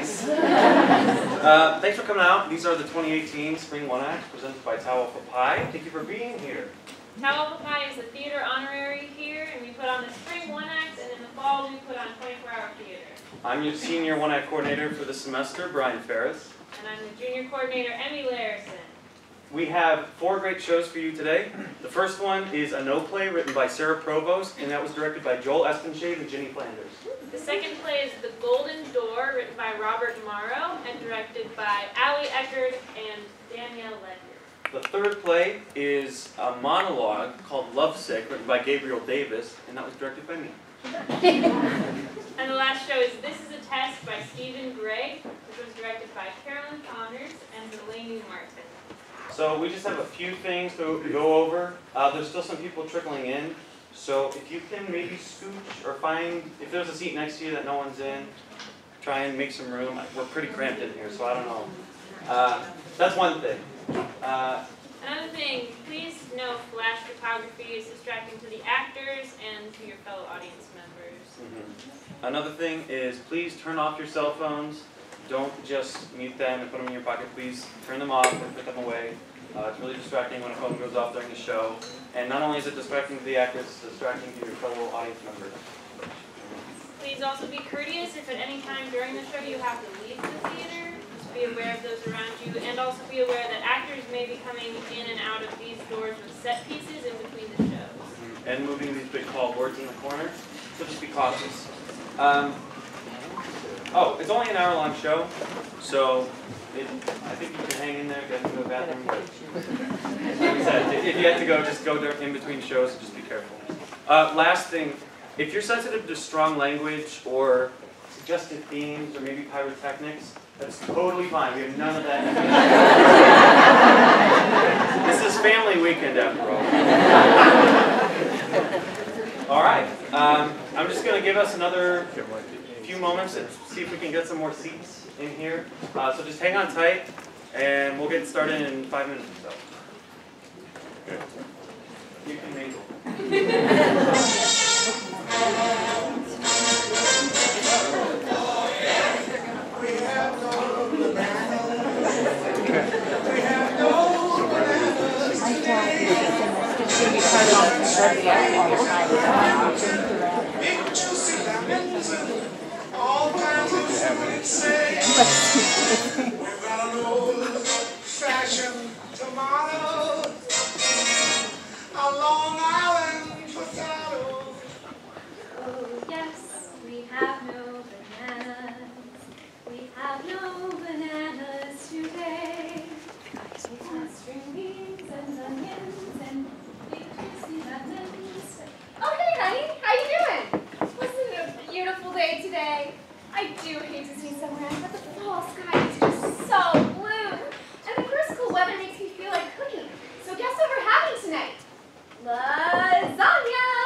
Thanks. Thanks for coming out. These are the 2018 Spring One Act presented by Tau Alpha Pi. Thank you for being here. Tau Alpha Pi is a theater honorary here, and we put on the Spring One Act, and in the fall we put on 24-hour theater. I'm your senior One Act coordinator for the semester, Brian Ferris. And I'm the junior coordinator, Emmy Larison. We have 4 great shows for you today. The first one is a no play written by Sarah Provost, and that was directed by Joel Espenshade and Ginny Flanders. The second play is The Golden Door, written by Robert Morrow and directed by Ali Eckerd and Danielle Ledger. The third play is a monologue called Lovesick, written by Gabriel Davis, and that was directed by me. And the last show is This is a Test by Stephen Gray, which was directed by Carolyn Connors and Delaney Martin. So we just have a few things to go over. There's still some people trickling in. So if you can maybe scooch or find, if there's a seat next to you that no one's in, try and make some room. We're pretty cramped in here, so I don't know. That's one thing. Another thing, please know flash photography is distracting to the actors and to your fellow audience members. Another thing is please turn off your cell phones. Don't just mute them and put them in your pocket. Please turn them off and put them away. It's really distracting when a phone goes off during the show. And not only is it distracting to the actors, it's distracting to your fellow audience members. Please also be courteous if at any time during the show you have to leave the theater. Just be aware of those around you, and also be aware that actors may be coming in and out of these doors with set pieces in between the shows. And moving these big tall boards in the corner, so just be cautious. Oh, it's only an hour-long show, so I think you can hang in there, get to the bathroom. But like I said, if you have to go, just go there in between shows and just be careful. Last thing, if you're sensitive to strong language or suggestive themes or maybe pyrotechnics, that's totally fine. We have none of that. This is family weekend after all. All right. I'm just going to give us another few moments and see if we can get some more seats in here. So just hang on tight, and we'll get started in 5 minutes or so. You can mingle. All kinds of say we've got an old-fashioned tomato, a Long Island potato. Oh yes, we have no bananas. We have no bananas today. We have string beans and onions and big juicy lemons. Oh hey honey, how you doing? Wasn't it a beautiful day today? I do hate to see summer end, but the fall sky is just so blue. And the first cool weather makes me feel like cooking. So guess what we're having tonight? Lasagna!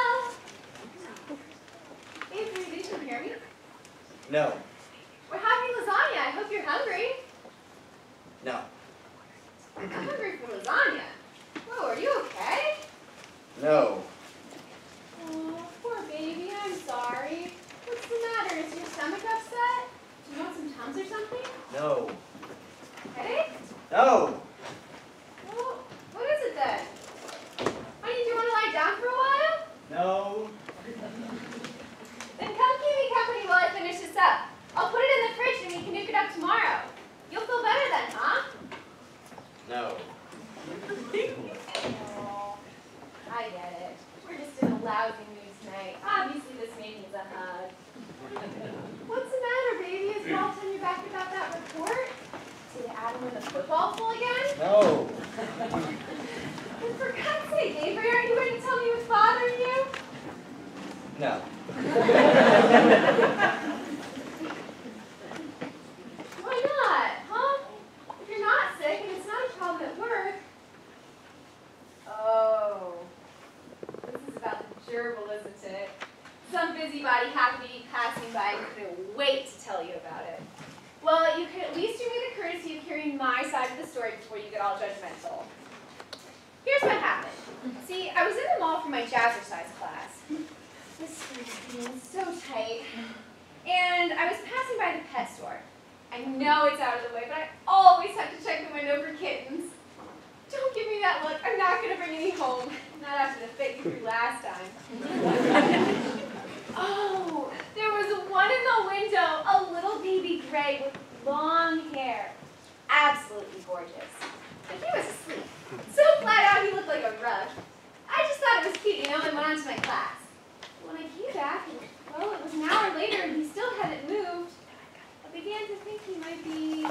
Hey, did you hear me? No. We're having lasagna. I hope you're hungry. No. I'm hungry for lasagna. Whoa, are you okay? No. Oh, poor baby. I'm sorry. What's the matter? Is your stomach upset? Do you want some Tums or something? No. Headache? No. Well, what is it then? Honey, do you want to lie down for a while? No. Then come keep me company while I finish this up. I'll put it in the fridge and we can nuke it up tomorrow. You'll feel better then, huh? No. Oh, I get it. We're just in a lousy mood tonight. Obviously, this man needs a hug. What's the matter, baby? Is it all turning you back about that report? Did Adam win the football pool again? No. And for God's sake, Avery, aren't you going to tell me what's bothering you? No. Why not, huh? If you're not sick and it's not a problem at work. Oh, this is about the gerbil, isn't it? Some busybody happened to be passing by and couldn't wait to tell you about it. Well, you could at least do me the courtesy of hearing my side of the story before you get all judgmental. Here's what happened. See, I was in the mall for my jazzercise class. This skirt is feeling so tight. And I was passing by the pet store. I I know it's out of the way, but I always have to check the window for kittens. Don't give me that look. I'm not going to bring any home. Not after the fit you threw last time. Oh, there was one in the window, a little baby gray with long hair. Absolutely gorgeous. But he was asleep. So flat out he looked like a rug. I just thought it was cute, and went on to my class. When I came back, well, it was an hour later and he still hadn't moved. I began to think he might be...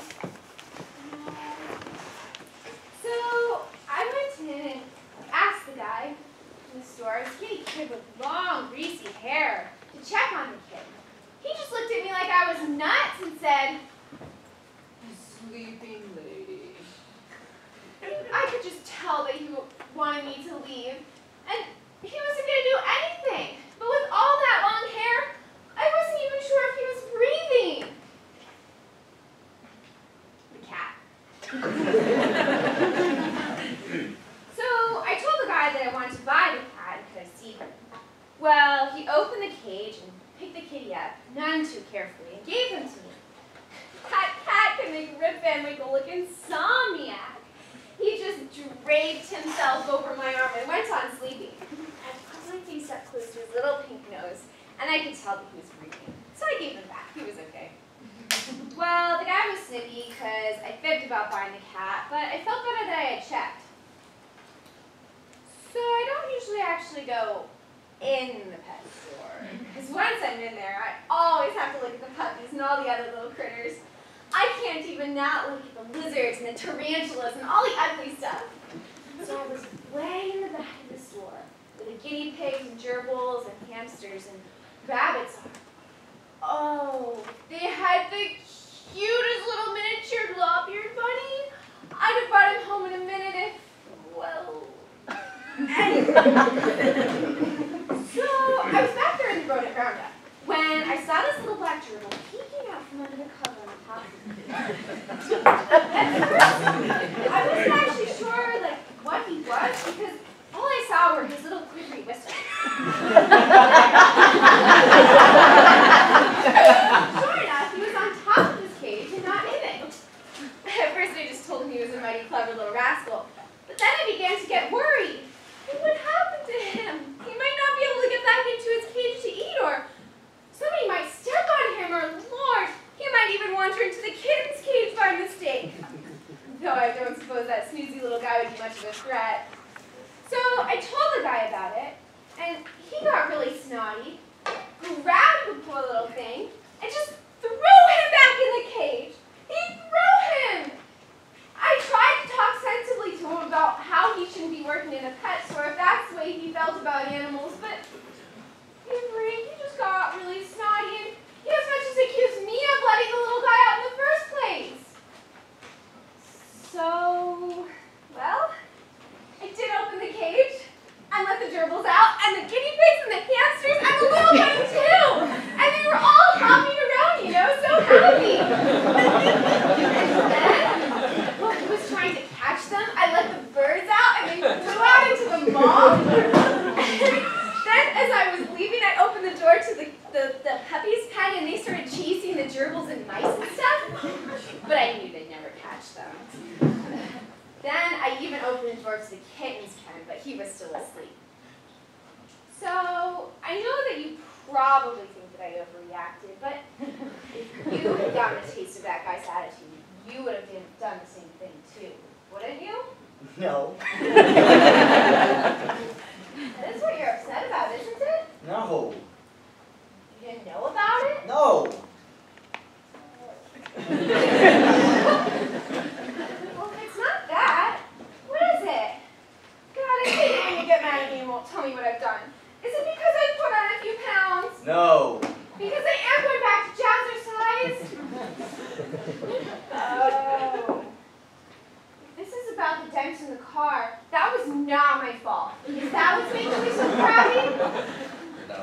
So I went in and asked the guy in the store, a skinny kid with long, greasy hair, to check on the kid. He just looked at me like I was nuts and said, "Sleeping lady." I could just tell that he wanted me to leave, and he wasn't going to do anything. But with all that long hair, I wasn't even sure if he was breathing. The cat. So I told the guy that I wanted to buy the cat and could I see him. Well, he opened the cage and picked the kitty up, none too carefully, and gave him to me. That cat could make Rip Van Winkle look insomniac. He just draped himself over my arm and went on sleeping. I put my face up close to his little pink nose, and I could tell that he was breathing. So I gave him back. He was okay. Well, the guy was snippy because I fibbed about buying the cat, but I felt better that I had checked. So I don't usually actually go in the pet store, because once I'm in there, I always have to look at the puppies and all the other little critters. I can't even not look at the lizards and the tarantulas and all the ugly stuff. So I was way in the back of the store, where the guinea pigs and gerbils and hamsters and rabbits are. Oh, they had the cutest little miniature lop-eared bunny. I'd have brought him home in a minute if, well... So I was back there in the rodent roundup when I saw this little black gerbil peeking out from under the cover on the top of it. At first, I wasn't actually sure what he was because all I saw were his little quivery whiskers. Sure enough, he was on top of his cage and not in it. At first, I just told him he was a mighty clever little rascal, but then I began to get worried. What happened to him? He might not be able to get back into his cage to eat, or somebody might step on him, or Lord, he might even wander into the kitten's cage by mistake. Though I don't suppose that snoozy little guy would be much of a threat. So I told the guy about it, and he got really snotty, grabbed the poor little thing, and just threw him back in the cage. He threw him! I tried to talk sensibly to him about how he shouldn't be working in a pet store if that's the way he felt about animals, but he just got really snotty, and he as much as accused me of letting the little guy out in the first place. So, well, I did open the cage and let the gerbils out, and the guinea pigs and the hamsters and the little bunny too, and they were all hopping around, so happy. And then, while he was trying to catch them, I let the birds out and they flew out into the mall. Then, as I was leaving, I opened the door to the puppy's pen and they started chasing the gerbils and mice and stuff. But I knew they'd never catch them. Then I even opened the door to the kitten's pen, but he was still asleep. So I know that you probably think that I overreacted, but if you had gotten a taste of that guy's attitude, you would have done the same thing too, wouldn't you? No. That is what you're upset about, isn't it? No. You didn't know about it? No. Well, if it's not that, what is it? God, I hate it when you get mad at me and won't tell me what I've done. Is it because I put on a few pounds? No. Because I am going back to jazzercise? Oh. If this is about the dent in the car, that was not my fault. Is that what's making me so crabby? No.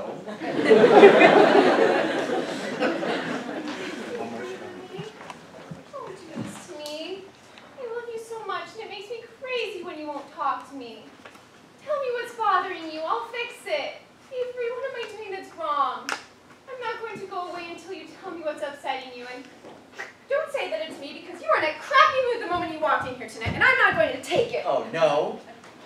Don't do this to me. I love you so much, and it makes me crazy when you won't talk to me. Tell me what's bothering you. I'll fix it. Avery, what am I doing that's wrong? I'm not going to go away until you tell me what's upsetting you. And don't say coffee in here tonight, and I'm not going to take it. Oh, no.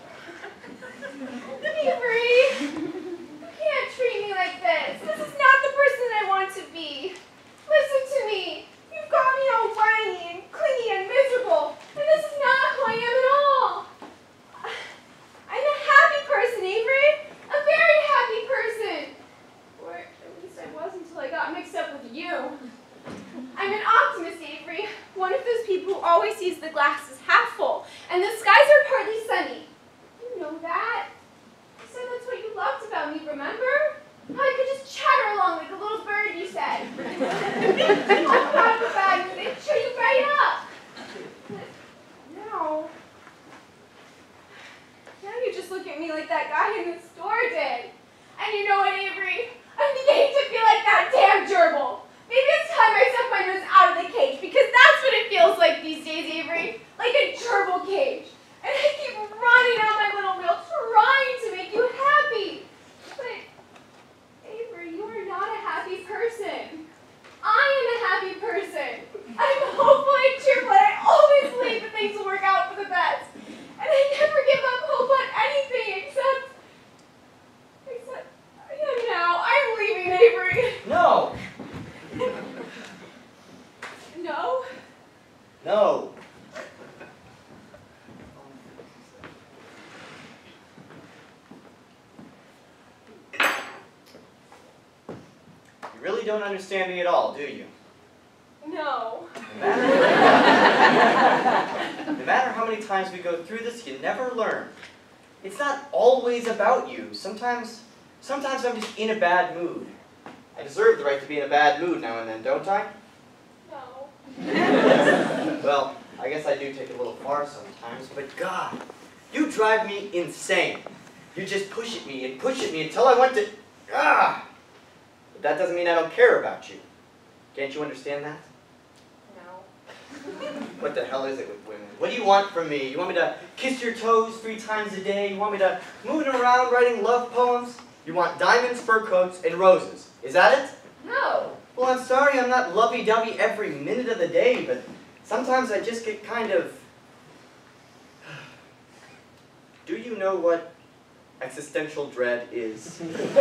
Avery, you can't treat me like this. This is not the person I want to be. Listen to me. You've got me all whiny and clingy and miserable, and this is not who I am at all. I'm a happy person, Avery. A very happy person. Or at least I was until I got mixed up with you. I'm an optimist, Avery. One of those people who always sees the glass as half full, and the skies are partly sunny. You know that. You said that's what you loved about me, remember? How I could just chatter along like a little bird, you said. Talk about the bad mood and cheer you right up. But now you just look at me like that guy in the store did. And you know what, Avery? I'm beginning to feel like that damn gerbil. Maybe it's time I stuck my nose out of the cage, because that's what it feels like these days, Avery. Like a gerbil cage. And I keep running on my little wheel, trying to make you happy. But, Avery, you are not a happy person. I am a happy person. I'm hopeful and cheerful, and I always believe that things will work out for the best. And I never give up hope on anything except now. I'm leaving, Avery. No. No? No. You really don't understand me at all, do you? No. No matter how many times we go through this, you never learn. It's not always about you. Sometimes I'm just in a bad mood. I deserve the right to be in a bad mood now and then, don't I? No. Well, I guess I do take it a little far sometimes, but God, you drive me insane. You just push at me until I want to... But that doesn't mean I don't care about you. Can't you understand that? No. What the hell is it with women? What do you want from me? You want me to kiss your toes 3 times a day? You want me to move around writing love poems? You want diamonds, fur coats, and roses. Is that it? No. Well, I'm sorry I'm not lovey-dovey every minute of the day, but sometimes I just get kind of... Do you know what existential dread is?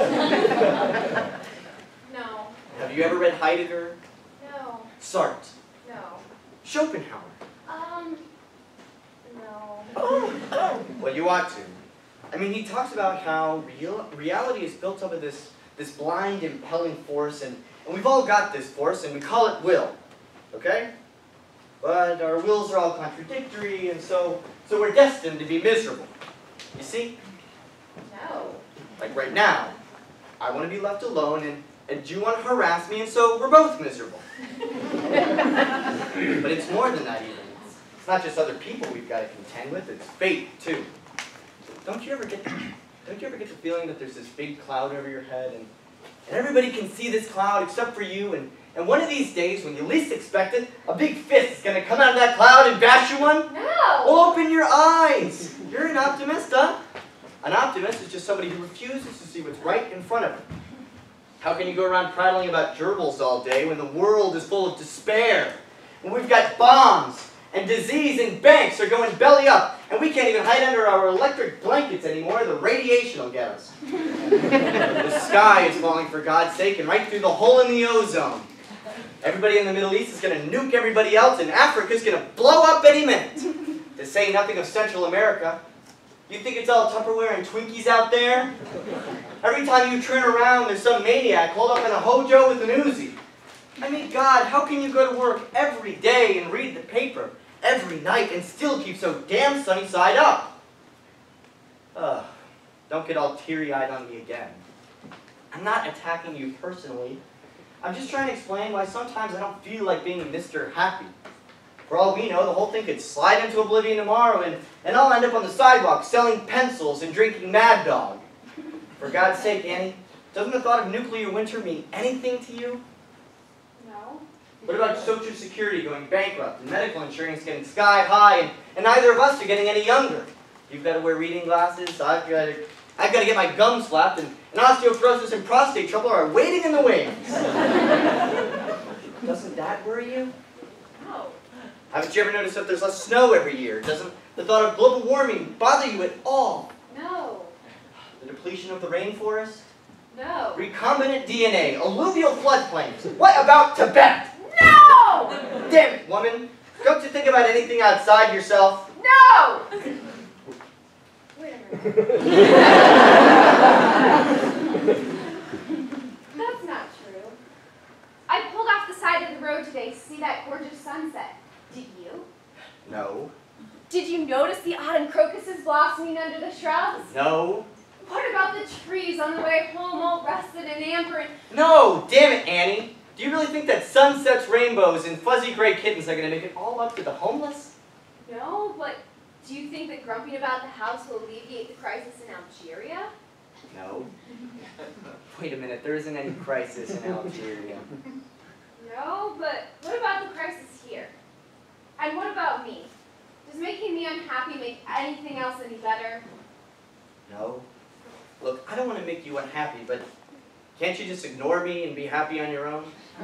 No. Have you ever read Heidegger? No. Sartre? No. Schopenhauer? No. Well, you ought to. I mean, he talks about how reality is built up of this blind, impelling force, and we've all got this force, and we call it will, okay? But our wills are all contradictory, and so we're destined to be miserable. You see? No. Like right now, I want to be left alone, and you want to harass me, and so we're both miserable. But it's more than that even. It's not just other people we've got to contend with, it's fate, too. Don't you ever get the feeling that there's this big cloud over your head, and everybody can see this cloud except for you, and one of these days, when you least expect it, a big fist is going to come out of that cloud and bash you one? No. Open your eyes! You're an optimist, huh? An optimist is just somebody who refuses to see what's right in front of them. How can you go around prattling about gerbils all day when the world is full of despair? When we've got bombs and disease and banks are going belly up, and we can't even hide under our electric blankets anymore, the radiation will get us. The sky is falling for God's sake, and right through the hole in the ozone. Everybody in the Middle East is going to nuke everybody else, and Africa's going to blow up any minute. To say nothing of Central America. You think it's all Tupperware and Twinkies out there? Every time you turn around, there's some maniac holed up in a hojo with an Uzi. I mean, God, how can you go to work every day and read the paper every night and still keep so damn sunny side up? Don't get all teary-eyed on me again. I'm not attacking you personally. I'm just trying to explain why sometimes I don't feel like being Mr. Happy. For all we know, the whole thing could slide into oblivion tomorrow, and I'll end up on the sidewalk selling pencils and drinking Mad Dog. For God's sake, Annie, doesn't the thought of nuclear winter mean anything to you? No. What about Social Security going bankrupt and medical insurance getting sky high, and neither of us are getting any younger? You've got to wear reading glasses, I've got to get my gums slapped, and osteoporosis and prostate trouble are waiting in the wings. Doesn't that worry you? No. Haven't you ever noticed that there's less snow every year? Doesn't the thought of global warming bother you at all? No. The depletion of the rainforest? No. Recombinant DNA, alluvial floodplains. What about Tibet? No! Damn it, woman. Don't you think about anything outside yourself? No! Wait a minute. That's not true. I pulled off the side of the road today to see that gorgeous sunset. Did you? No. Did you notice the autumn crocuses blossoming under the shrubs? No. What about the trees on the way home all rusted and amber and... No! Damn it, Annie. Do you really think that sunsets, rainbows, and fuzzy gray kittens are going to make it all up to the homeless? No, but do you think that grumping about the house will alleviate the crisis in Algeria? No. Wait a minute, there isn't any crisis in Algeria. No, but what about the crisis here? And what about me? Does making me unhappy make anything else any better? No. Look, I don't want to make you unhappy, but can't you just ignore me and be happy on your own? No,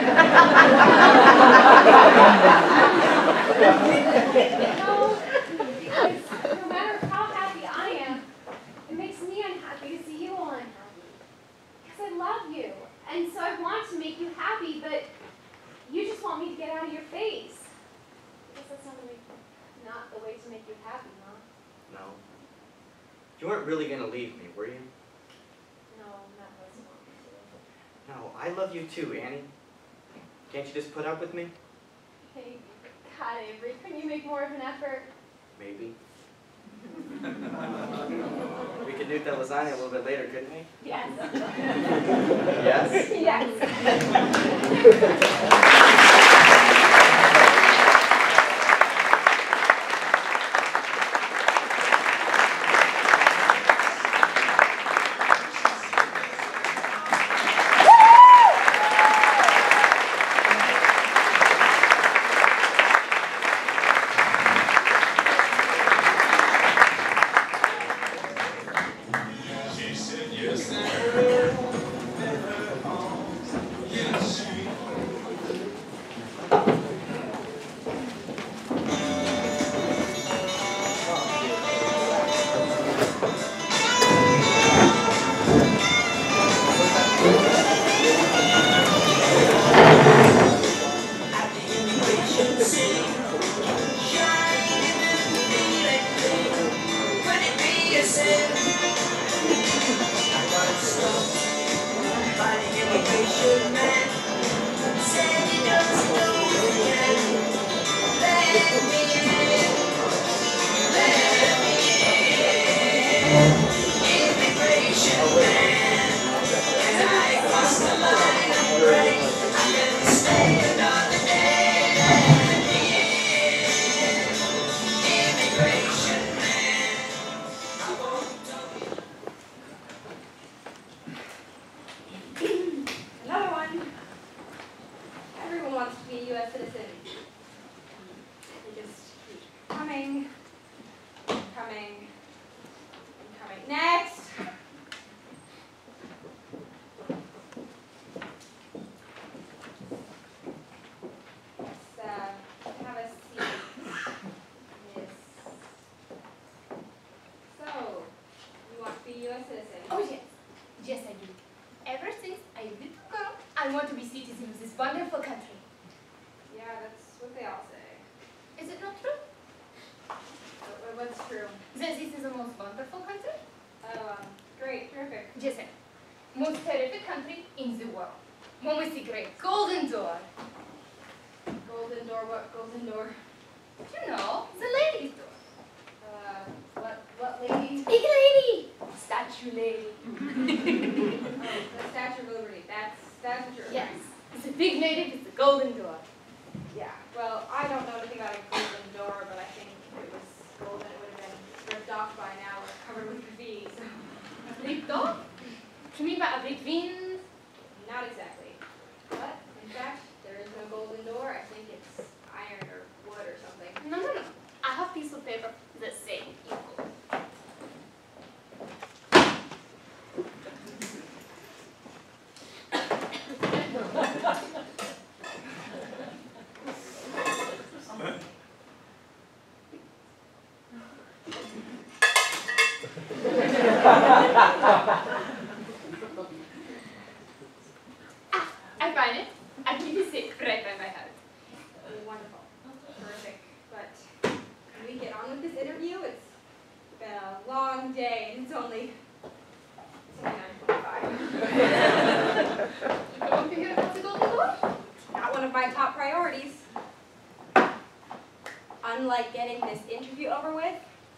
because no matter how happy I am, it makes me unhappy to see you all unhappy. Because I love you, and so I want to make you happy, but you just want me to get out of your face. I guess that's not the way to make you happy, huh? No. You weren't really going to leave me, were you? No, not what I want me No, I love you too, Annie. Can't you just put up with me? to. Hey, God, Avery, couldn't you make more of an effort? Maybe. We could do that lasagna a little bit later, couldn't we? Yes. Yes? Yes. Another one. Everyone wants to be a U.S. citizen. They just keep coming, coming, and coming. Next. Let's have a seat. Yes. So, you want to be a U.S. citizen? Oh yes, yes I do. Ever since I was a little girl, I want to be citizen of this wonderful country. Yeah, that's what they all say. Is it not true? What's true? That this is the most wonderful country? Oh, great, terrific. Yes, sir. Most terrific country in the world. When we see great golden door. Golden door, what golden door? You know, the ladies' door. What lady? Big lady! Statue lady. Oh, the Statue of Liberty. That's what you're Yes, referring it's a big lady with the golden door. to. Yeah. Well, I don't know anything about a golden door, but I think if it was golden, it would have been ripped off by now or covered with graffiti. So, A big door? You mean by a big wind? not exactly. But in fact, there is no golden door. I think it's iron or wood or something. No, no, no. I have piece of paper that say equal. of my top priorities. Unlike getting this interview over with,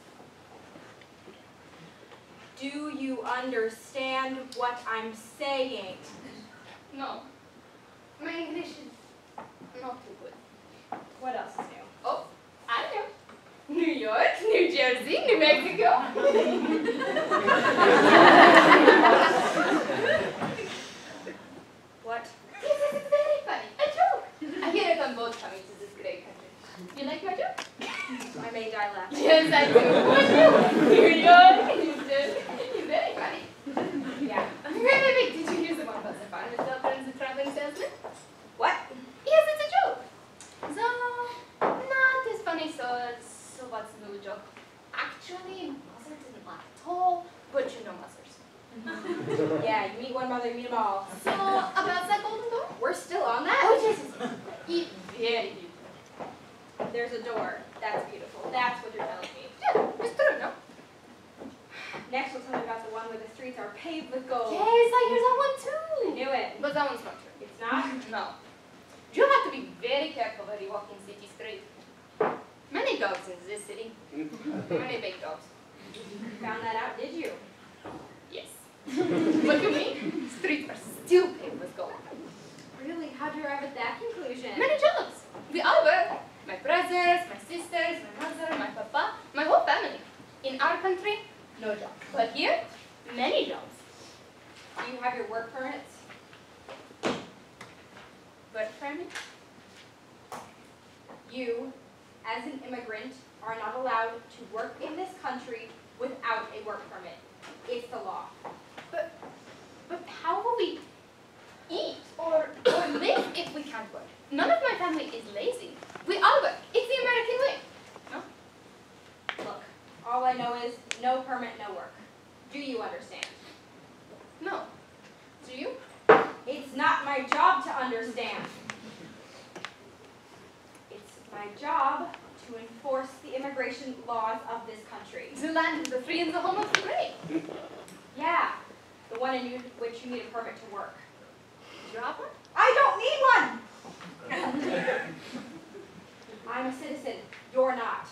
do you understand what I'm saying? No. My English is not too good. What else is new? Oh, I know. New York, New Jersey, New Mexico. What? Yes, it's very funny. A joke. I hear it on both coming to this great country. You like my joke? I may die laughing. Yes, I do. New York, New Jersey. It's very funny. Yeah. Wait. Did you hear the one about the farmer's daughter and the traveling salesman? What? Yes, it's a joke. So, not as funny, so what's the new joke? Actually, Mother didn't laugh at all, but you know mothers. Yeah, you meet one mother, you meet them all. So, about that golden door? We're still on that? Oh, yes. It's very beautiful. There's a door. That's beautiful. That's what you're telling me. Yeah, it's true, no? Next, we'll tell me about the one where the streets are paved with gold. Yes, I hear that one too. Knew it. But that one's not true. It's not? No. You have to be very careful when you walk in city streets. Many dogs in this city. Many big dogs. Found that out, did you? Yes. But to me, streets are still paved with gold. Really? How'd you arrive at that conclusion? Many jobs. We all work. My brothers, my sisters, my mother, my papa, my whole family. In our country, no jobs. But here, many jobs. Do you have your work permits? Work permit? You, as an immigrant, are not allowed to work in this country without a work permit. It's the law. But how will we eat or live if we can't work? None of my family is lazy. We all work. It's the American way. No? Look, all I know is no permit, no work. Do you understand? No. Do you? It's not my job to understand. It's my job to enforce the immigration laws of this country. The land of the free and the home of the brave. Yeah, the one in which you need a permit to work. Do you have one? I don't need one! I'm a citizen. You're not.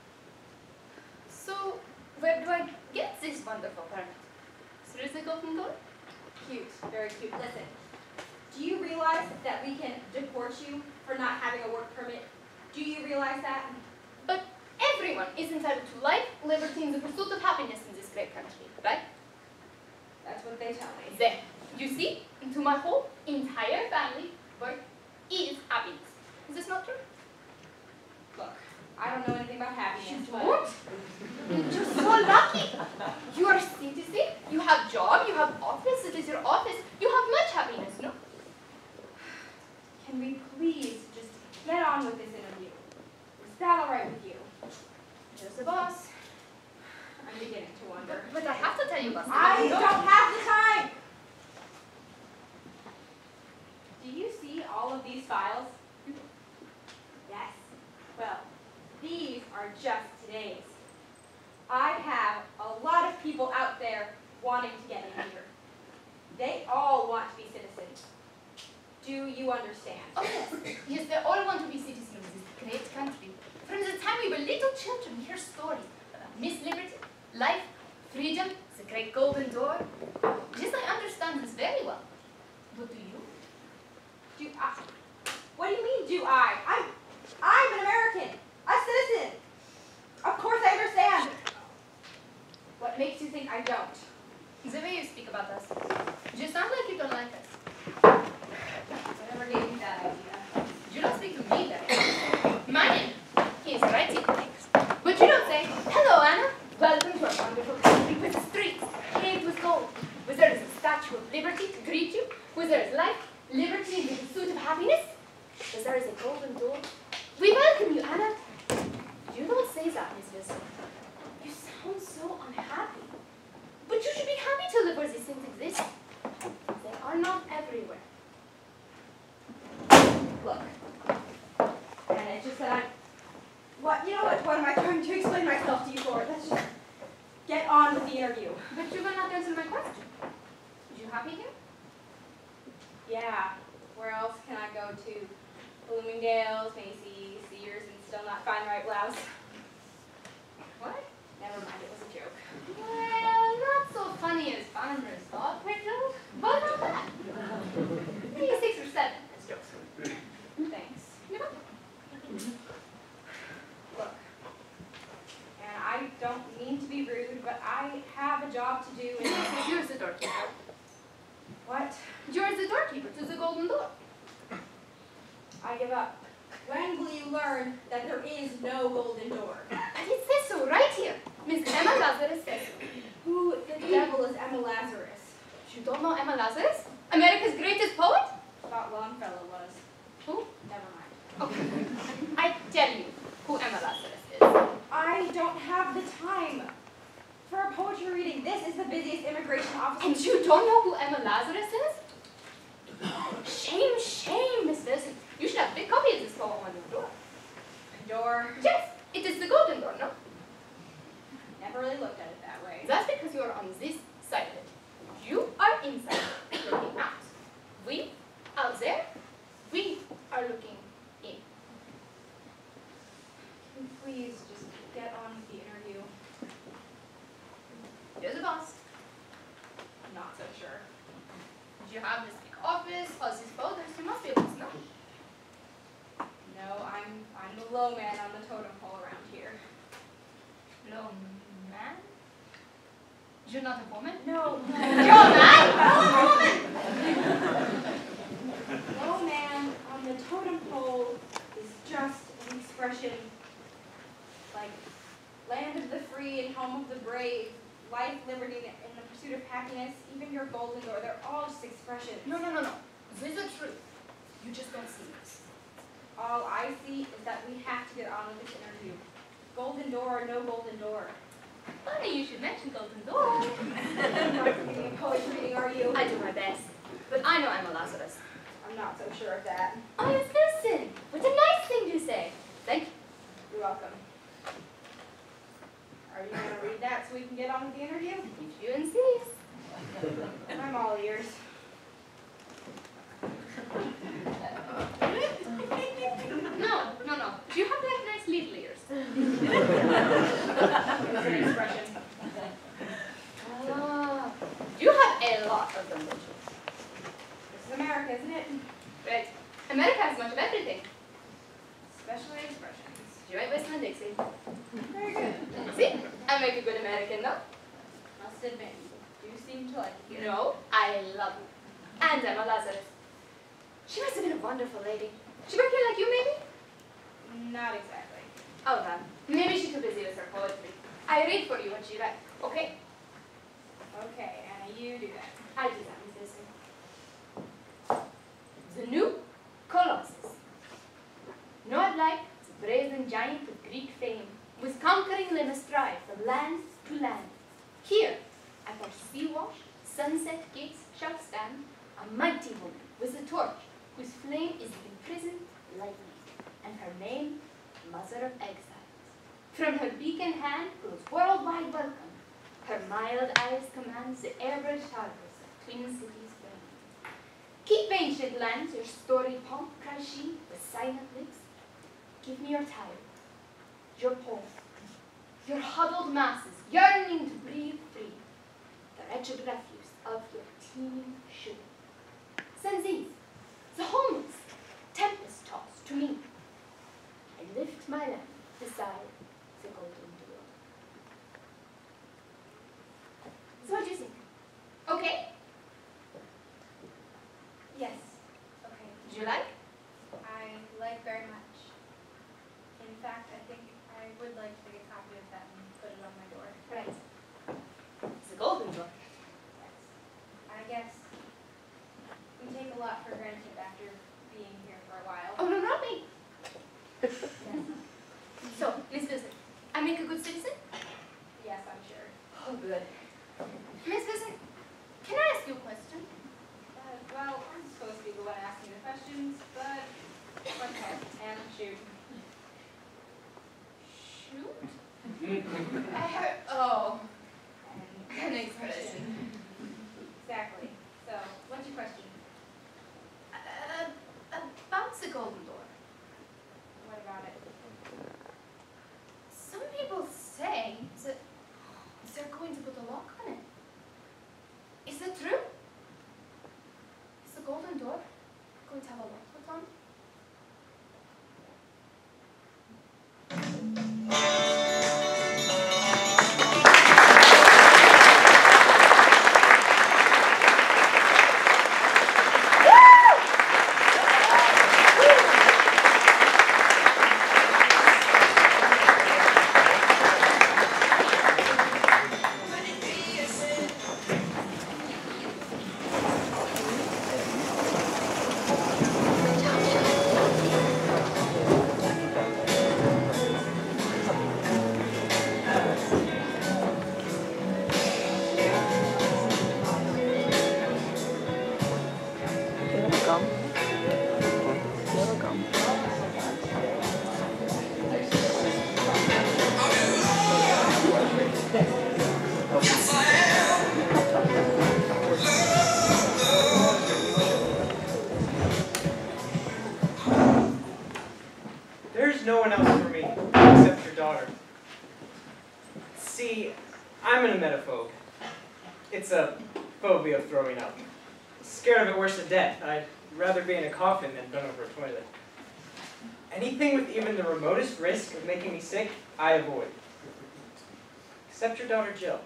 So, where do I get this wonderful permit? Through the golden door? Cute, very cute. Listen, do you realize that we can deport you for not having a work permit? Do you realize that? But everyone is entitled to life, liberty, and the pursuit of happiness in this great country, right? That's what they tell me. There. You see, to my whole entire family, work is happiness. Is this not true? Look, I don't know anything about happiness, You but don't? You're so lucky. You are a citizen, you have job, you have office, it is your office, you have much happiness, no? can we please just get on with this interview? Is that all right with you? Just the boss. I'm beginning to wonder. But I have to tell you, boss. I you know- don't have the time! Do you see all of these files? Yes. Well, these are just today's. I have a lot of people out there wanting to get in here. They all want to be citizens. Do you understand? Oh, yes. Yes, they all want to be citizens of this great country. From the time we were little children, we hear stories about Miss Liberty, life, freedom, the great golden door. Yes, I understand this very well. But do you? Do I? What do you mean, do I? I'm an American, a citizen. Of course I understand. What makes you think I don't? The way you speak about us, you sound like you don't like us. Whatever gave you that idea? You don't speak to me that way. My name is Righty Thanks. But you don't say, hello, Anna. Welcome to our wonderful country with the streets paved with gold, where there is a statue of liberty to greet you, where there is life, liberty, and the pursuit of happiness, where there is a golden door. We welcome you, Anna. You don't say that, Miss Wilson. You sound so unhappy. But you should be happy to live where these things exist. They are not everywhere. Look. And it's just that you know what am I trying to explain myself to you for? Let's just get on with the interview. But you will not answer my question. You happy here? Yeah. Where else can I go to Bloomingdale's, Macy's, Sears, and still not find the right blouse. What? Never mind, it was a joke. Well, not so funny as Farmer's Dog, Rachel. But not bad. Maybe 6 or 7 as jokes. Thanks. You're welcome. Look, and I don't mean to be rude, but I have a job to do. And You're the doorkeeper. what? You're the doorkeeper to the Golden Door. I give up. When will you learn that there is no golden door? And it says so right here. Miss Emma Lazarus says so. Who the devil is Emma Lazarus? You don't know Emma Lazarus? America's greatest poet? Thought Longfellow was. Who? Never mind. Okay. I tell you who Emma Lazarus is. I don't have the time for a poetry reading. This is the busiest immigration office. And you don't know who Emma Lazarus is? Shame, shame, Miss Wilson. You should have a big copy of this poem on your door. Door. Yes, it is the Golden Door, no? Never really looked at it that way. That's because you are on this side of it. You are inside, looking out. We, out there, we are looking in. Can you please just get on with the interview? You're the boss. I'm not so sure. You have this big office, all these folders. You must be able to know. No, I'm the low man on the totem pole around here. Low man? You're not a woman? No, You're a man? No, woman! low man on the totem pole is just an expression like land of the free and home of the brave, life, liberty, and the pursuit of happiness, even your golden door, they're all just expressions. No. This is true. You just don't see this. All I see is that we have to get on with this interview. Golden door or no golden door. Funny you should mention Golden Door. You're not giving me a poetry reading, are you? I do my best. But I know Emma Lazarus. I'm not so sure of that. Oh, yes, listen. What a nice thing to say. Thank you. You're welcome. Are you going to read that so we can get on with the interview? If you insist. I'm all ears. No. You have like nice little ears. It's an expression. Ah, you have a lot of them, don't you? This is America, isn't it? Right. America has much of everything. Especially expressions. You ain't Westland Dixie. Very good. See? I make a good American, no? Must admit, you do seem to like it here. No, I love you. And Emma Lazarus. She must have been a wonderful lady. She worked here like you, maybe? Not exactly. Oh, then. Maybe she's too busy with her poetry. I read for you what she writes, okay? Okay, Anna, you do that. I do that, Miss Wilson. The new Colossus. Not like the brazen giant of Greek fame, with conquering limb strive from land to land. Here, at our sea-washed, sunset gates shall stand a mighty woman with a torch, whose flame is the imprisoned lightning, and her name, Mother of Exiles. From her beacon hand flows worldwide welcome. Her mild eyes command the airbridge harbors of twin cities burn. Keep ancient lands your storied pomp, cries she, with silent lips. Give me your tile, your poem, your huddled masses yearning to breathe free, the wretched refuse of your teeming sugar. Send these, the homeless, tempest-tossed, to me. I lift my lamp beside the golden door. So what do you think? Okay? Yes. Okay. Did you like? I like very much. In fact, I think I would like to take a copy of that and put it on my door. Right. It's the golden door. Yes. I guess we take a lot for granted after being here for a while. Oh, no, not me. So, Miss Wilson, I make a good citizen? Yes, I'm sure. Oh, good. Miss Wilson, can I ask you a question? Well, I'm supposed to be the one asking the questions, but okay, and shoot. Shoot? I heard, oh, an expression. Exactly. So, what's your question? About the golden door. there's no one else for me except your daughter. See, I'm an emetophobe. It's a phobia of throwing up. Scared of it worse than death. I'd rather be in a coffin than bent over a toilet. Anything with even the remotest risk of making me sick, I avoid. Except your daughter Jill.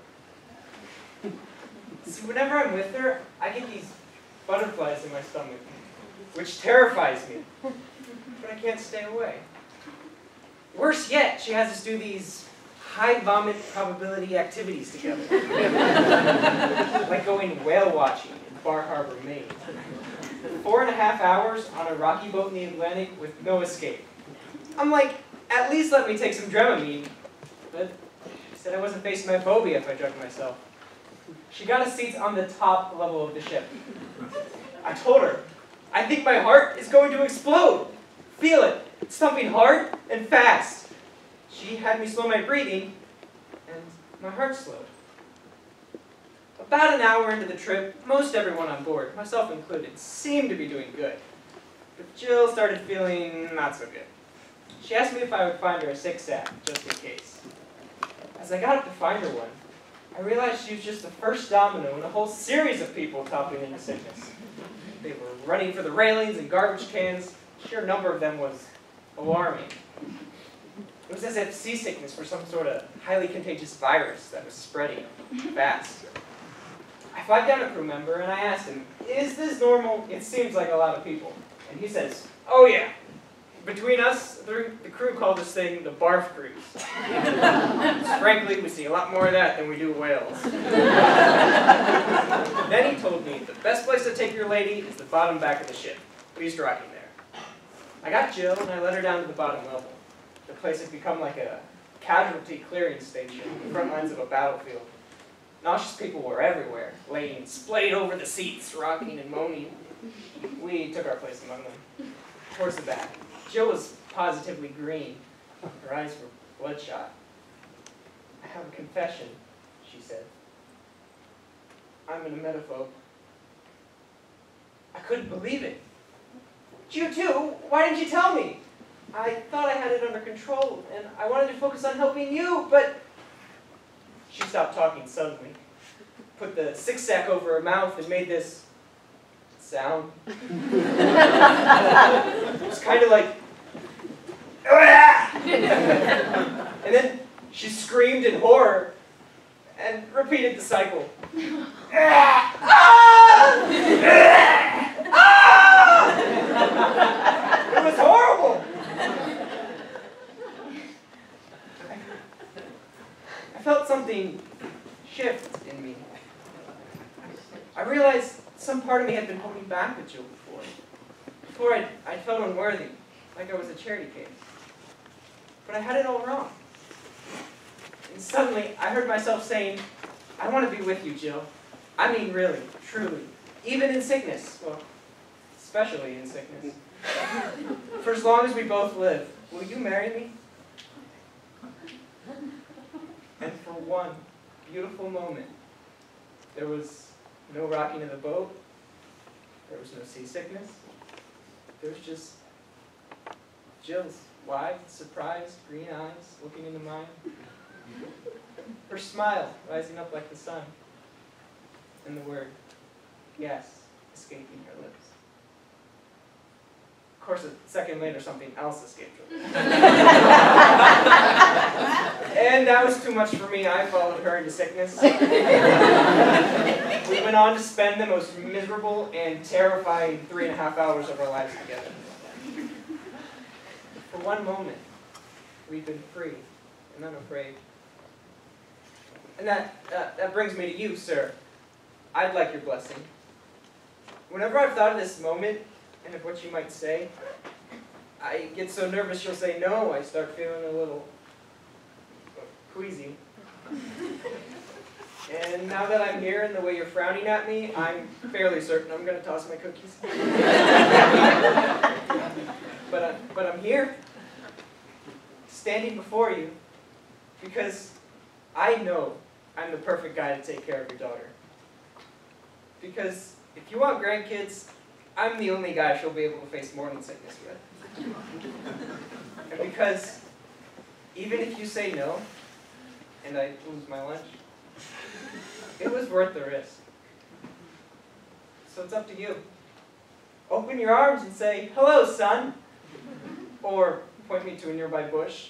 See, whenever I'm with her, I get these butterflies in my stomach, which terrifies me. But I can't stay away. Worse yet, she has us do these high vomit probability activities together. Like going whale watching in Bar Harbor, Maine. 4.5 hours on a rocky boat in the Atlantic with no escape. I'm like, at least let me take some Dramamine. But she said I wasn't facing my phobia if I drugged myself. She got us seats on the top level of the ship. I told her, I think my heart is going to explode. Feel it. It's thumping hard and fast. She had me slow my breathing, and my heart slowed. About an hour into the trip, most everyone on board, myself included, seemed to be doing good. But Jill started feeling not so good. She asked me if I would find her a sick sack, just in case. As I got up to find her one, I realized she was just the first domino in a whole series of people toppling into sickness. They were running for the railings and garbage cans. The sheer number of them was alarming. It was as if seasickness were some sort of highly contagious virus that was spreading fast. I flagged down a crew member and I asked him, is this normal? It seems like a lot of people. And he says, oh yeah. Between us, the crew called this thing the barf cruise. Frankly, we see a lot more of that than we do whales. Then he told me the best place to take your lady is the bottom back of the ship. Please drop in there. I got Jill and I led her down to the bottom level. The place had become like a casualty clearing station, the front lines of a battlefield. Nauseous people were everywhere, laying splayed over the seats, rocking and moaning. We took our place among them. Towards the back. Jill was positively green. Her eyes were bloodshot. I have a confession, she said. I'm an emetophobe. I couldn't believe it. You too? Why didn't you tell me? I thought I had it under control, and I wanted to focus on helping you, but... She stopped talking suddenly, put the sick sack over her mouth, and made this sound. It was kind of like... And then she screamed in horror, and repeated the cycle. It was horrible! I felt something shift in me. I realized some part of me had been holding back with Jill before. Before I felt unworthy, like I was a charity case. But I had it all wrong. And suddenly, I heard myself saying, I want to be with you, Jill. I mean really, truly. Even in sickness. Well, especially in sickness. For as long as we both live, will you marry me? And for one beautiful moment, there was no rocking of the boat, there was no seasickness, there was just Jill's wide, surprised, green eyes looking into mine, her smile rising up like the sun, and the word, yes, escaping her lips. Of course, a second later, something else escaped her lips. And that was too much for me. I followed her into sickness. We went on to spend the most miserable and terrifying 3.5 hours of our lives together. For one moment, we've been free and unafraid. And that brings me to you, sir. I'd like your blessing. Whenever I've thought of this moment, and of what you might say, I get so nervous you'll say no, I start feeling a little queasy. And now that I'm here and the way you're frowning at me, I'm fairly certain I'm going to toss my cookies. But I'm here, standing before you, because I know I'm the perfect guy to take care of your daughter. Because if you want grandkids, I'm the only guy she'll be able to face morning sickness with. And because even if you say no, and I lose my lunch, it was worth the risk. So it's up to you. Open your arms and say, "Hello, son," or point me to a nearby bush.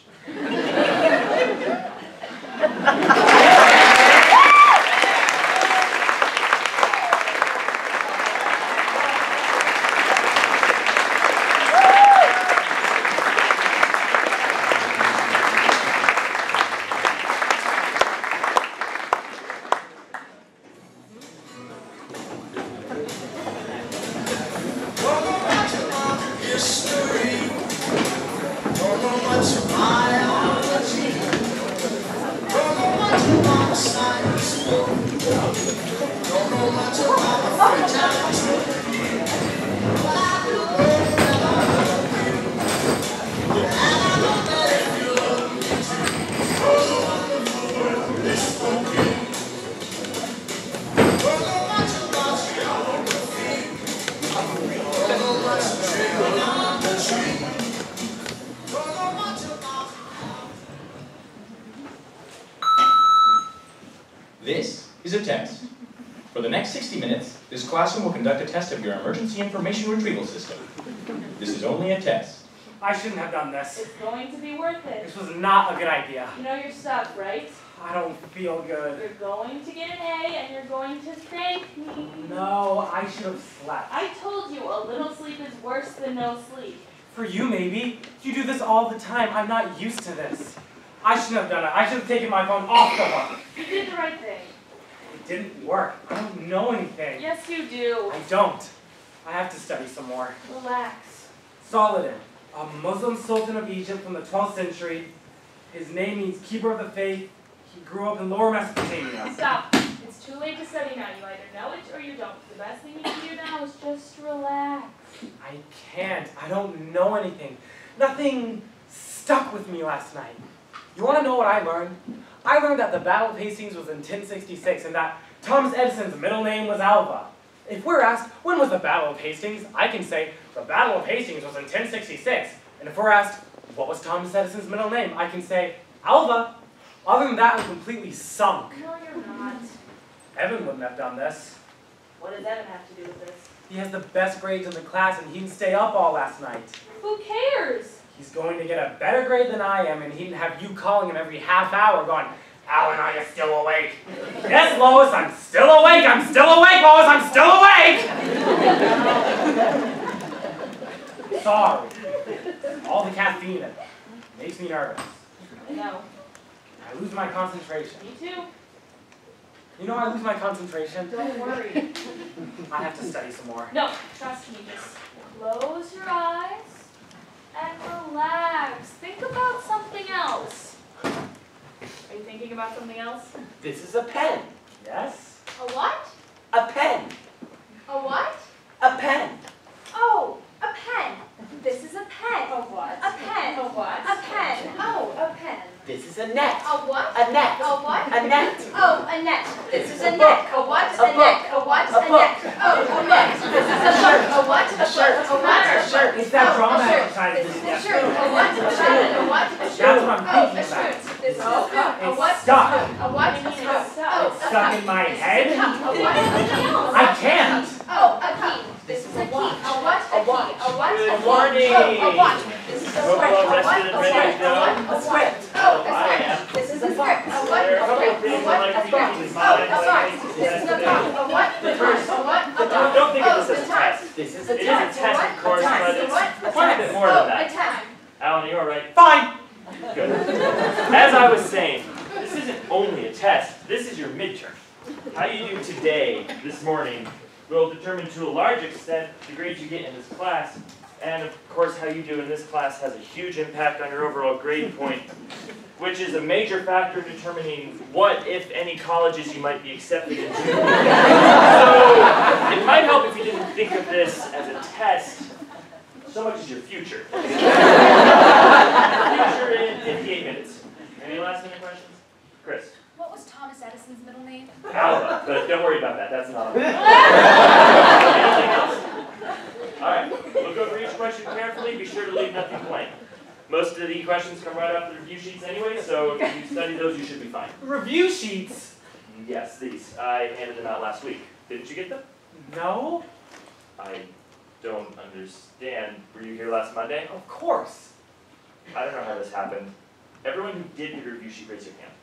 This is a test. For the next 60 minutes, this classroom will conduct a test of your emergency information retrieval system. This is only a test. I shouldn't have done this. It's going to be worth it. This was not a good idea. You know your stuff, right? I don't feel good. You're going to get an A and you're going to thank me. No, I should have slept. I told you a little sleep is worse than no sleep. For you, maybe. You do this all the time. I'm not used to this. I shouldn't have done it. I should have taken my phone off the hook. You did the right thing. It didn't work. I don't know anything. Yes, you do. I don't. I have to study some more. Relax. Saladin, a Muslim sultan of Egypt from the 12th century. His name means keeper of the faith. He grew up in Lower Mesopotamia. Stop. It's too late to study now. You either know it or you don't. The best thing you can do now is just relax. I can't. I don't know anything. Nothing stuck with me last night. You want to know what I learned? I learned that the Battle of Hastings was in 1066 and that Thomas Edison's middle name was Alva. If we're asked, when was the Battle of Hastings? I can say, the Battle of Hastings was in 1066. And if we're asked, what was Thomas Edison's middle name? I can say, Alva. Other than that, I'm completely sunk. No, you're not. Evan wouldn't have done this. What does Evan have to do with this? He has the best grades in the class and he didn't stay up all last night. Who cares? He's going to get a better grade than I am, and he didn't have you calling him every half hour going, Alan, are you still awake? Yes, Lois, I'm still awake! I'm still awake, Lois! I'm still awake! Sorry. All the caffeine in it makes me nervous. I know. I lose my concentration. Me too. You know I lose my concentration? Don't worry. I have to study some more. No, trust me. Just close your eyes and relax. Think about something else. Are you thinking about something else? This is a pen. Yes? A what? A pen. A what? A pen. Oh, a pen. This is a pen. A what? A pen. A what? A pen. Oh, a pen. This is a net. A what? A net. A what? A net. Oh, a net. This is A a neck. book. A what? A A neck. book. A what? A A book. neck. Oh, a book. This is a shirt. A what? A shirt. A what? A shirt. It's that drama a shirt. exercise. This is a shirt. A what? A shirt. A what? A shirt. That's what I'm Oh, thinking a shirt. about. This is a spoon. A It's what? stuck. A what? A It's spoon. stuck. Oh, It's a stuck cup. in my This is head. a cup. A what? A cup. I can't. Oh, a key. This is a key. A what? A key. A what? Good A key. morning. Oh, a watch. This is a Hope script. you're all A what? rested and A ready what? to go. A what? A script. Oh, a I script. am. This is a script. A what? There are a A couple of script. A things what? I'd like A for you to script. keep in Oh, mind. a box. This is a box. A what? A box. A what? A box. Don't think of Oh, this as a the time. test. This is The a time. test, of course, A time. but The it's what? A quite a time. bit more Oh, than a that. time. Alan, you all right? Fine. Good. As I was saying, this isn't only a test. This is your midterm. How you do today, this morning, will determine to a large extent the grades you get in this class. And of course, how you do in this class has a huge impact on your overall grade point, which is a major factor in determining what, if any, colleges you might be accepted into. So, it might help if you didn't think of this as a test so much as your future. Future in 58 minutes. Any last minute questions? Chris. What was Thomas Edison's middle name? Alva, but don't worry about that. That's not on. Anything else? All right. Look over each question carefully. Be sure to leave nothing blank. Most of the questions come right off the review sheets anyway, so if you study those, you should be fine. Review sheets? Yes, these. I handed them out last week. Didn't you get them? No. I don't understand. Were you here last Monday? Of course. I don't know how this happened. Everyone who did your review sheet, raise your hand.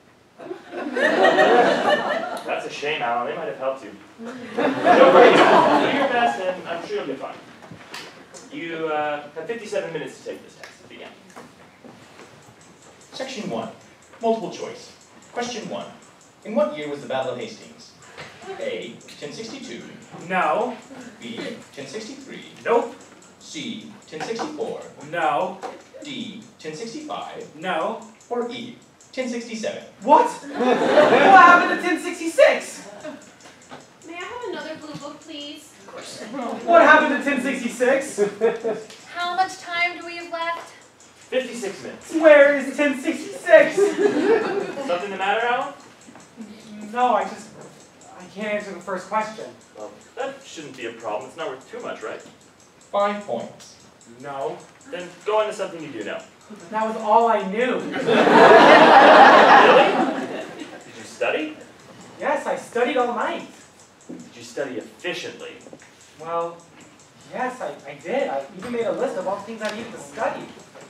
That's a shame, Alan. They might have helped you. Don't worry. Do your best, and I'm sure you'll be fine. You have 57 minutes to take this test. Begin. Section 1. Multiple choice. Question 1. In what year was the Battle of Hastings? A. 1062. No. B. 1063. Nope. C. 1064. No. D. 1065. No. Or E. 1067. What? What happened to 1066? May I have another blue book, please? Of course. What happened to 1066? How much time do we have left? 56 minutes. Where is 1066? Something the matter, Alan? No, I can't answer the first question. Well, that shouldn't be a problem. It's not worth too much, right? 5 points. No. Then go on to something you do know. That was all I knew. Really? Did you study? Yes, I studied all night. Did you study efficiently? Well, yes, I did. I even made a list of all things I needed to study.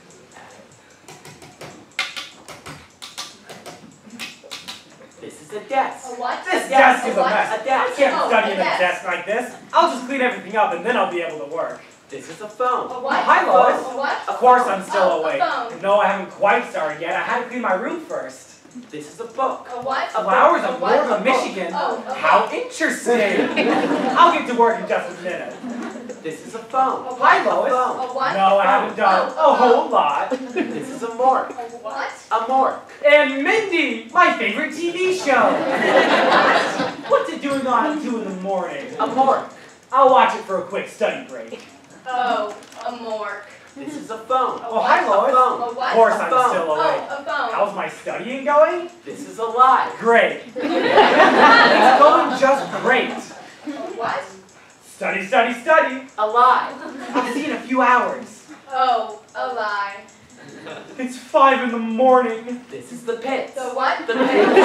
This is a desk. A what? This A desk is a what? mess. A I desk. can't Oh, study a in a desk. desk like this. I'll just clean everything up and then I'll be able to work. This is a phone. A what? Hi, Lois. A what? Of course I'm still Oh, a awake. phone. No, I haven't quite started yet. I had to clean my room first. This is a book. A what? Flowers A of what? Northern Michigan? Oh, a How what? interesting. I'll get to work in just a minute. This is a phone. A Hi, what? Lois. A what? No, I haven't done a whole lot. This is a morgue. A what? A morgue. And Mindy, my favorite TV show. What's it doing on at 2 in the morning? A morgue. I'll watch it for a quick study break. Oh, a morgue. This is a phone. Oh, hi, A Lois. phone. A what? Of course A I'm phone. still awake. Oh, a phone. How's my studying going? This is a lie. Great. It's going just great. A what? Study, study, study. A lie. I'll see you in a few hours. Oh, a lie. It's 5 in the morning. This is the pits. The what? The pits.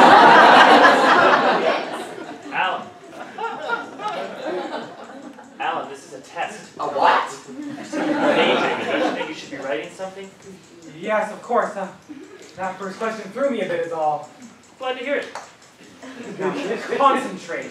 Alan. Alan, this is a test. A what? Daydreaming. Don't you think you should be writing something? Yes, of course. That first question threw me a bit is all. Glad to hear it. Concentrate.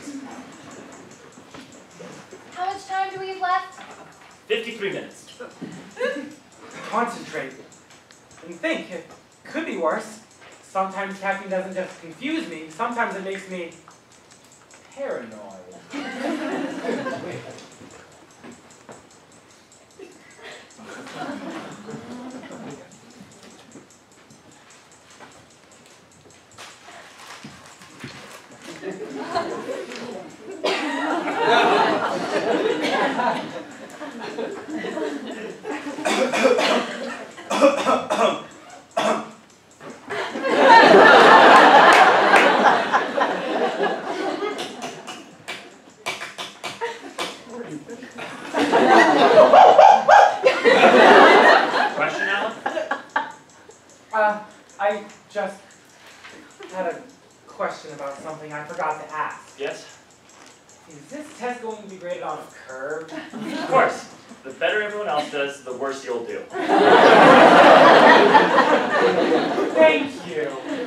How much time do we have left? 53 minutes. Concentrate. And think, it could be worse. Sometimes caffeine doesn't just confuse me, sometimes it makes me paranoid. Question, Alan? I just had a question about something I forgot to ask. Yes? Is this test going to be graded on a curve? Of course. The better everyone else does, the worse you'll do. Thank you.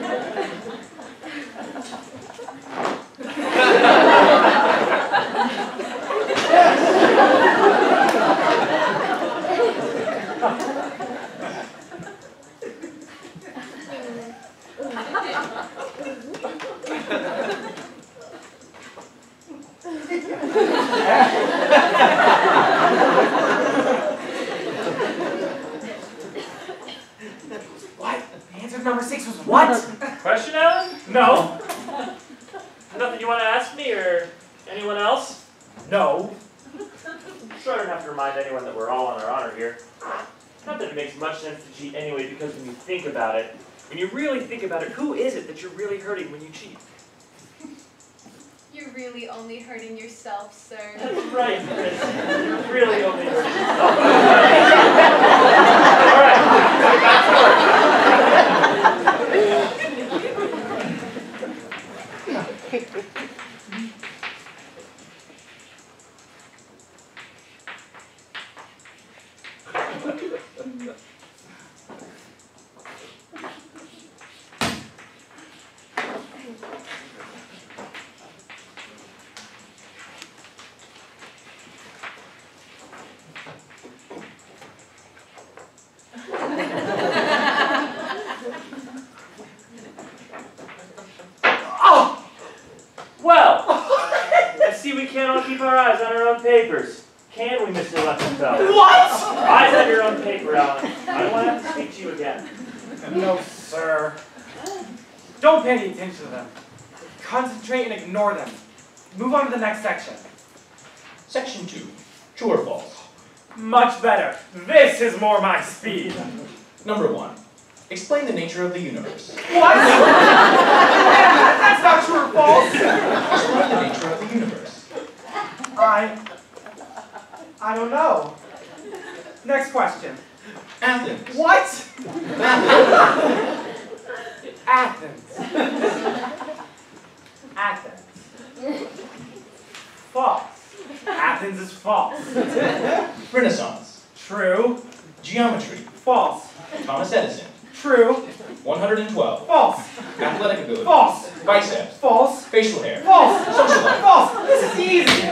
What? Answer number 6 was what? Question, Alan? No. Nothing you want to ask me or anyone else? No. I'm sure I don't have to remind anyone that we're all on our honor here. Not that it makes much sense to cheat anyway, because when you think about it, when you really think about it, who is it that you're really hurting when you cheat? You're really only hurting yourself, sir. That's right, Chris. You're really only hurting yourself. All right. papers. Can we, Mr. Lutzenfeld? What? Eyes on your own paper, Alan. I don't want to have to speak to you again. No, sir. Don't pay any attention to them. Concentrate and ignore them. Move on to the next section. Section 2. True or false? Much better. This is more my speed. Number 1. Explain the nature of the universe. What? That's not true or false. Explain the nature of the universe. I don't know. Next question. Athens. What? Athens. Athens. False. Athens is false. Renaissance. True. Geometry. False. Thomas Edison. True. 112. False. Athletic ability. False. Biceps. False. Facial hair. False. Social life. False. This is easy.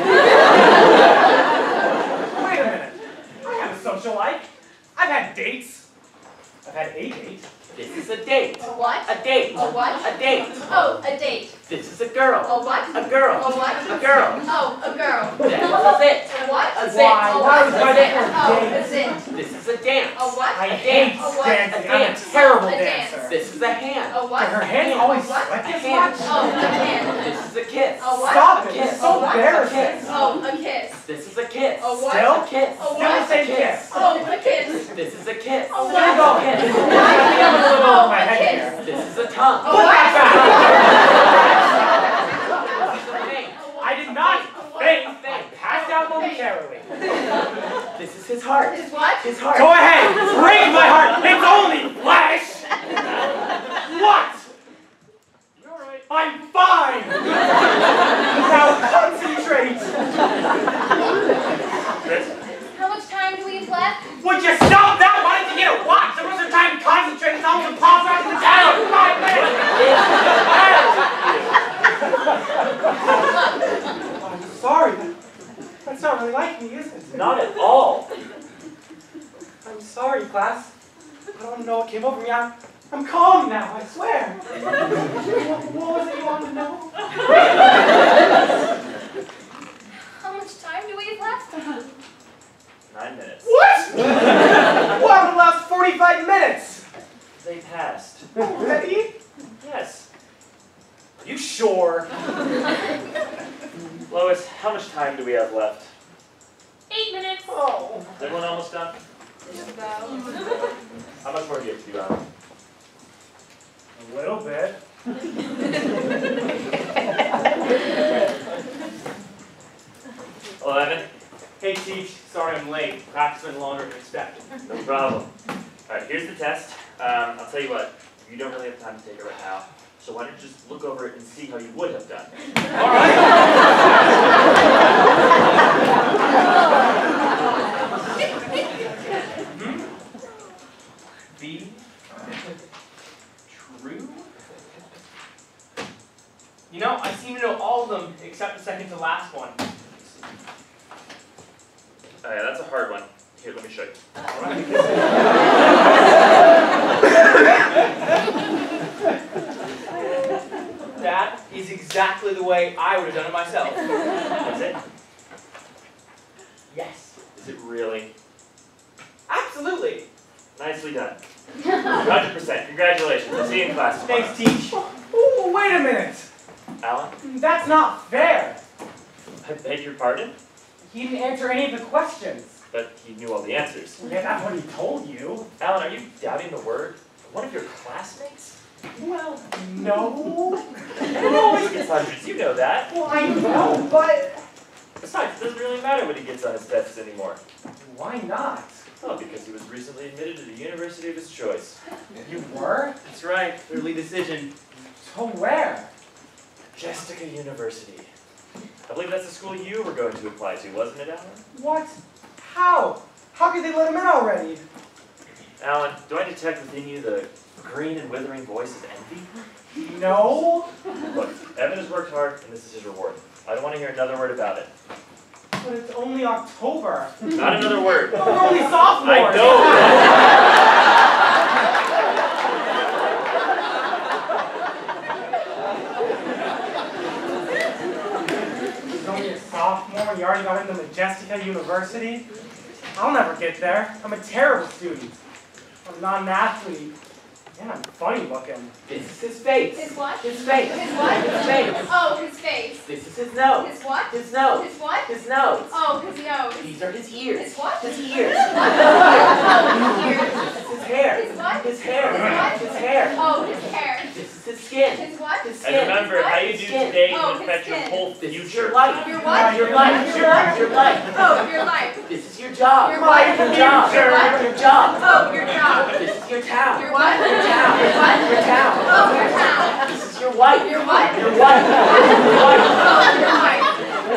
Wait a minute. I have a social life. I've had dates. I've had a date. This is a date. A what? A date. A what? A date. Oh, a date. This is a girl. A what? A girl. A what? A girl. Oh, a girl. This is a zit. A what? A zit. Why? Why was a my zit? different Oh, a date? zit. This is a dance. A what? I A hate dance. A what? dancing. A I'm a dance. terrible A dance. dancer. This is a hand. A what? Her hand always What? sweat A this hand. much? Oh, a hand. This is a kiss. A what? Stop A it. kiss. It's so A what? embarrassing. Oh, a kiss. This is a kiss. A what? Still? A kiss. A what? Still say kiss. Oh, a kiss. This is a kiss. A There you what? go. Kiss. I think I'm a little over my Oh, a head kiss. here. This is a tongue. A what? I did not faint. I passed out momentarily. This is his heart. Is what? His heart. Go ahead. Break my heart. It's only flesh. What? You're right. I'm fine. Now concentrate. Chris? How much time do we have left? Would you stop that? Why didn't you get a watch? There wasn't time to concentrate. It's almost impossible to tell. 5 minutes. I'm sorry. That's not really like me, is it? Not at all. I'm sorry, class. I don't know what came over me. I'm calm now, I swear. What was it you wanted to know? How much time do we have left? 9 minutes. What? Well, the last 45 minutes. They passed. Already? Yes. Are you sure? Lois, how much time do we have left? 8 minutes. Oh. Is everyone almost done? How much more do you have to do, Alan? A little bit. 11? Hey, Teach. Sorry I'm late. Practice went longer than expected. No problem. Alright, here's the test. I'll tell you what, you don't really have time to take it right now. So why don't you just look over it and see how you would have done? B. True? You know, I seem to know all of them except the second to last one. Oh yeah, that's a hard one. Here, let me show you. That is exactly the way I would have done it myself. That's it? Yes. Is it really? Absolutely. Nicely done. 100%. Congratulations. I'll see you in class tomorrow. Thanks, Teach. Oh, wait a minute. Alan, That's not fair. I beg your pardon? He didn't answer any of the questions. But he knew all the answers. Yeah, that's what he told you. Alan, are you doubting the word? One of your classmates? Well, no. Everyone always gets hundreds, you know that. Well, I know, but Besides, it doesn't really matter what he gets on his tests anymore. why not? Well, because he was recently admitted to the university of his choice. You were? That's right. Early decision. To where? Jessica University. I believe that's the school you were going to apply to, wasn't it, Alan? What? How? How could they let him in already? Alan, do I detect within you the green and withering voice of envy? No. Look, Evan has worked hard, and this is his reward. I don't want to hear another word about it. But it's only October. Not another word. But we're only sophomores. I know. He's only a sophomore and you already got into Majestica university. I'll never get there. I'm a terrible student. I'm not an athlete. And I'm funny looking. This is his face. His what? His face. His what? His face. Oh, his face. This is his nose. His what? His nose. His what? His nose. Oh, his nose. These are his ears. His what? His ears. Oh, his ears. This is his hair. His what? His hair. His what? His hair. Oh, his hair. This is his skin. His what? His skin. And remember, how you do Skin. today Oh, can his affect your skin. whole This is future. your life. Your what? Your life. Your what? Your life. Oh, your life. This is your job. Your what? Your job. Your what? Your job. Oh, your job. This is your town. Your what? Your town. Your what? Your town. Oh, your town. This is your wife. Your what? Your wife. Your wife. Oh, your wife.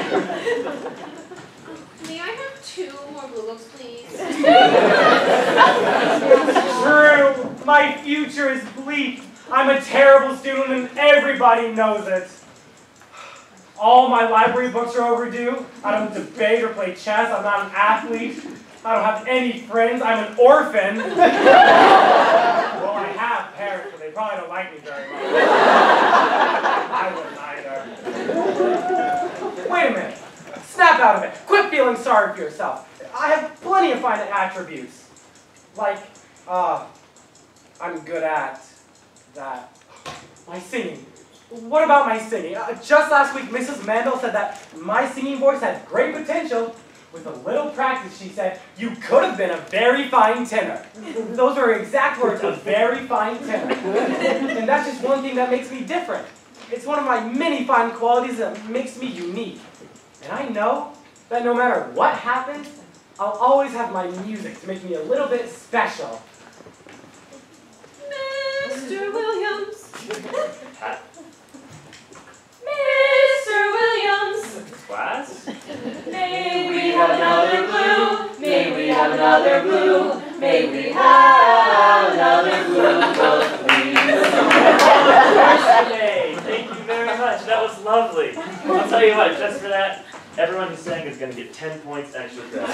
May I have 2 more Blue Books, please? True. My future is bleak. I'm a terrible student and everybody knows it. All my library books are overdue. I don't debate or play chess. I'm not an athlete. I don't have any friends. I'm an orphan. Well, I have parents, but they probably don't like me very much. I wouldn't either. Wait a minute. Snap out of it. Quit feeling sorry for yourself. I have plenty of fine attributes. Like, I'm good at that. My singing. What about my singing? Just last week, Mrs. Mandel said that my singing voice had great potential. With a little practice, she said, you could have been a very fine tenor. Those are her exact words, a very fine tenor. And that's just one thing that makes me different. It's one of my many fine qualities that makes me unique. And I know that no matter what happens, I'll always have my music to make me a little bit special. Mr. Williams. Pat, Mr. Williams. class? May we have another blue. May we have another blue. May we have another blue. Yay! Thank you very much. That was lovely. I'll tell you what, just for that, everyone who sang is going to get 10 points extra credit.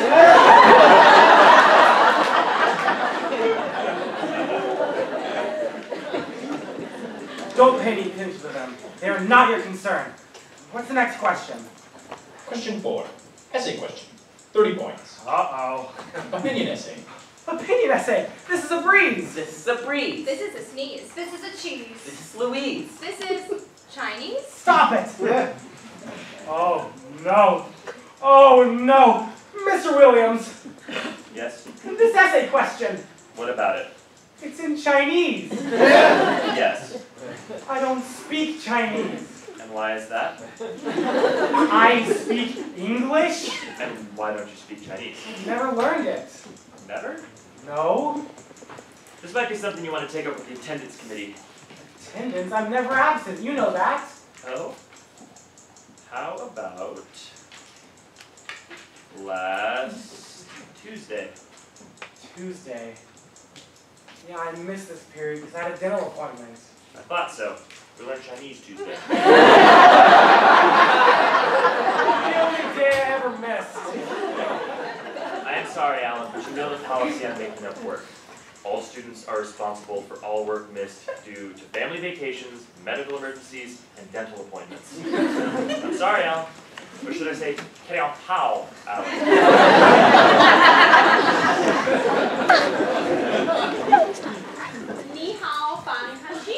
Don't pay any attention to them. They are not your concern. What's the next question? Question 4. Essay question. 30 points. Uh-oh. Opinion essay. Opinion essay. This is a breeze. This is a breeze. This is a sneeze. This is a cheese. This is Louise. This is Chinese. Stop it! Oh, no. Oh, no. Mr. Williams, Yes? this essay question, What about it? it's in Chinese. Yes. I don't speak Chinese. And why is that? I speak English. And why don't you speak Chinese? Never learned it. Never? No. This might be something you want to take up with the attendance committee. Attendance, I'm never absent. You know that. Oh? How about last Tuesday? Tuesday. Yeah, I missed this period because I had a dental appointment. I thought so. We learned Chinese Tuesday. The only day I ever missed. I am sorry, Alan, but you know the policy on making up work. All students are responsible for all work missed due to family vacations, medical emergencies, and dental appointments. I'm sorry, Alan. Or should I say, Keao Pao, Alan. Ni hao, fan kan chi.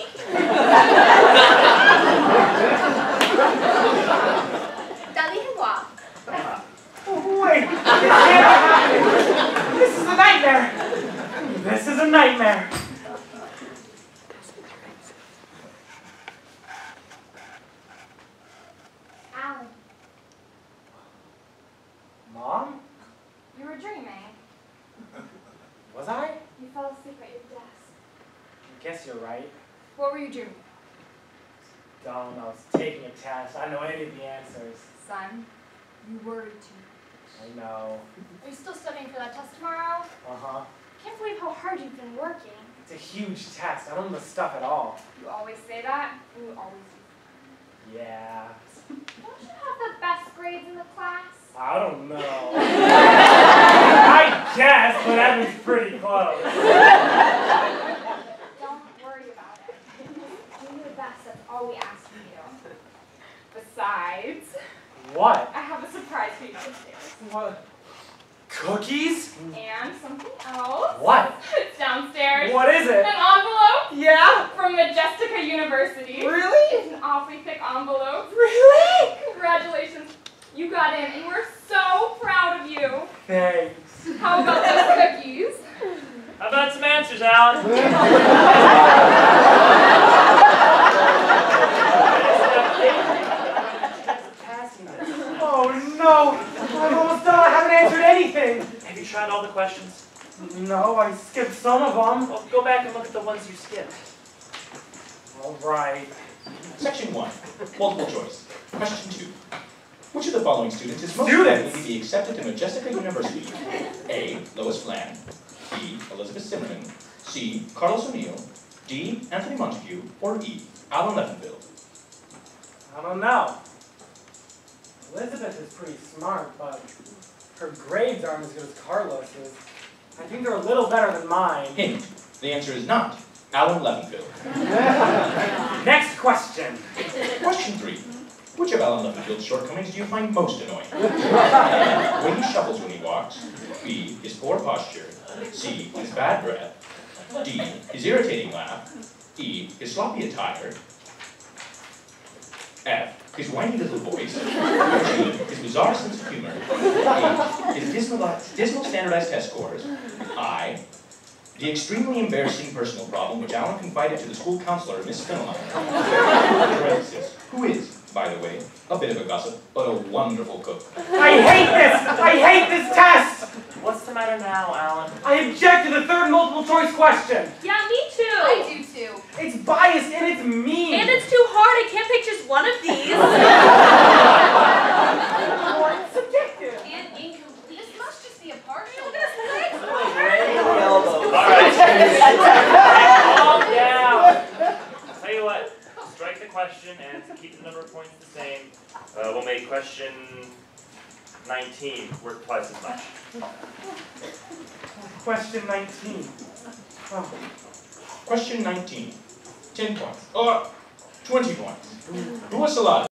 Dali Hua. Oh, wait, this can't happen. This is a nightmare. This is a nightmare. Alan, Mom? you were dreaming. Was I? You fell asleep at your desk. I guess you're right. What were you dreaming? Dumb, I was taking a test. I don't know any of the answers. Son, you worried too I know. much. Are you still studying for that test tomorrow? Uh-huh. Can't believe how hard you've been working. It's a huge test. I don't know the stuff at all. You always say that, and you always do. Yeah. Don't you have the best grades in the class? I don't know. I guess, but that was pretty close. Don't worry about it. Do your best, that's all we ask from you. Besides, What? I have a surprise for you downstairs. What? what is it? An envelope Yeah? from Majestica University. Really? It's an awfully thick envelope. Really? Congratulations. You got in, and we're so proud of you. Thanks. How about those cookies? How about some answers, Alan? Oh no! I'm almost done. I haven't answered anything. Have you tried all the questions? No, I skipped some of them. Well, go back and look at the ones you skipped. All right. Section 1, multiple choice. Question 2. Which of the following students is most Students? likely to be accepted to Majestica University? A. Lois Flan. B. Elizabeth Zimmerman. C. Carlos O'Neill. D. Anthony Montague. Or E. Alan Leffenfield. I don't know. Elizabeth is pretty smart, but her grades aren't as good as Carlos's. I think they're a little better than mine. Hint. The answer is not Alan Leffenfield. Next question. Question 3. Which of Alan Leffenfield's shortcomings do you find most annoying? A. The way he shuffles when he walks. B. His poor posture. C. His bad breath. D. His irritating laugh. E. His sloppy attire. F. His whiny little voice. G. His bizarre sense of humor. H. His dismal standardized test scores. I. The extremely embarrassing personal problem which Alan confided to the school counselor, Miss Fenelon. Parenthesis. Who is, by the way, a bit of a gossip, but a wonderful cook. I hate this! I hate this test! What's the matter now, Alan? I object to the third multiple choice question. Yeah, me too. I do too. It's biased and it's mean. And it's too hard. I can't pick just one of these. It's subjective. And incomplete. This must just be a partial. Alright. Calm down. I'll tell you what. Strike the question and to keep the number of points the same, we'll make question 19 worth twice as much. Question 19. Oh. Question 19. 10 points. Or 20 points. Who was allotted?